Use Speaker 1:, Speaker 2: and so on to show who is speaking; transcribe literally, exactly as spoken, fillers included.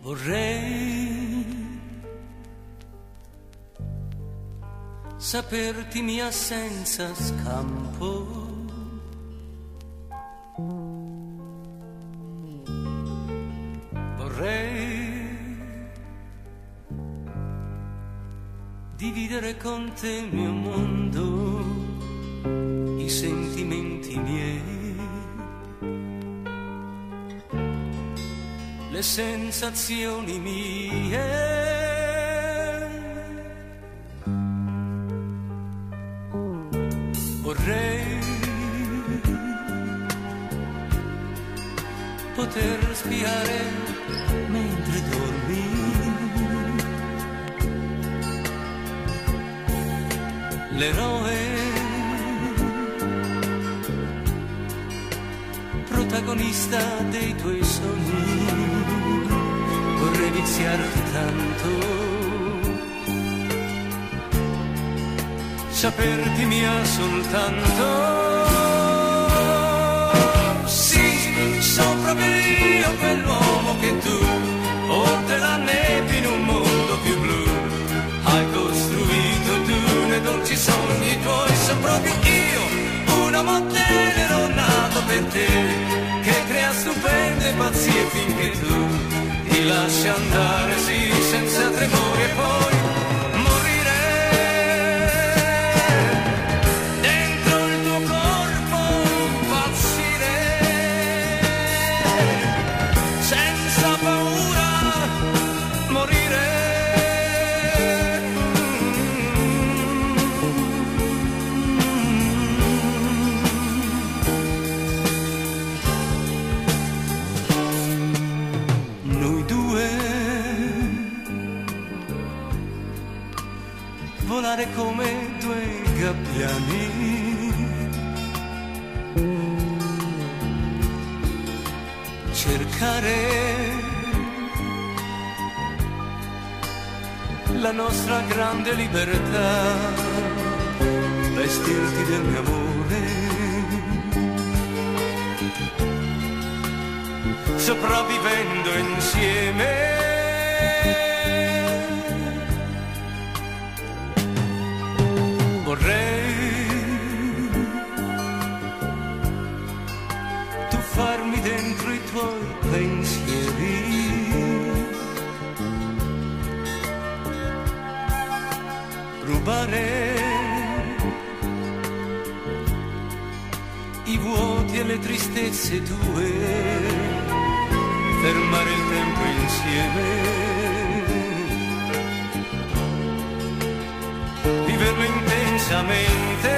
Speaker 1: Vorrei saperti mia senza scampo, vorrei dividere con te il mio mondo, i sentimenti miei, le sensazioni mie. Vorrei poter spiare mentre dormi l'eroe protagonista dei tuoi sogni. Vorrei viziarti tanto, saperti mia soltanto. Sì, sono proprio io quell'uomo che tu, oltre la nebbia in un mondo più blu, hai costruito tu nei dolci sogni tuoi. Sono proprio io, un uomo tenero nato per te, che crea stupende pazzie finché tu ti lasci andare, sì, senza tremore e poi volare come due gabbiani, cercare la nostra grande libertà, vestirti del mio amore, sopravvivendo insieme. Vorrei tuffarmi dentro i tuoi pensieri, rubare i vuoti e le tristezze tue, fermare il tempo insieme, viverlo intensamente.